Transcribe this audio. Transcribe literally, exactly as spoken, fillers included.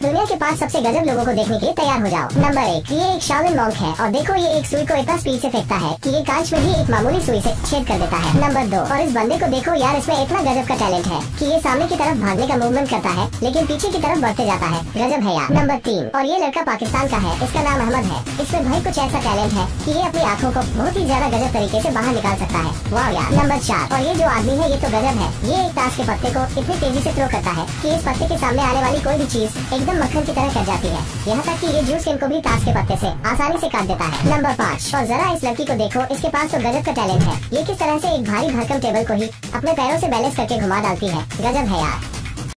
दुनिया के पांच सबसे गजब लोगों को देखने के लिए तैयार हो जाओ। नंबर एक, ये एक शाओलिन मॉन्क है और देखो ये एक सुई को इतना स्पीड से फेंकता है कि ये कांच में भी एक मामूली सुई से छेद कर देता है। नंबर दो, और इस बंदे को देखो यार, इसमें इतना गजब का टैलेंट है कि ये सामने की तरफ भागने का मूवमेंट करता है लेकिन पीछे की तरफ बढ़ते जाता है। गजब है यार। नंबर तीन, और ये लड़का पाकिस्तान का है, इसका नाम अहमद है। इसमें भाई कुछ ऐसा टैलेंट है कि ये अपनी आँखों को बहुत ही ज्यादा गजब तरीके से बाहर निकाल सकता है। वाह यार। नंबर चार, और ये जो आदमी है ये तो गजब है। ये एक ताश के पत्ते को इतनी तेजी से थ्रो करता है कि इस पत्ते के सामने आने वाली कोई भी चीज एकदम मक्खन की तरह कट जाती है। यहाँ तक कि ये जूस केन को भी ताश के पत्ते से आसानी से काट देता है। नंबर पाँच, और जरा इस लड़की को देखो, इसके पास तो गजब का टैलेंट है। ये किस तरह से एक भारी भरकम टेबल को ही अपने पैरों से बैलेंस करके घुमा डालती है। गजब है यार।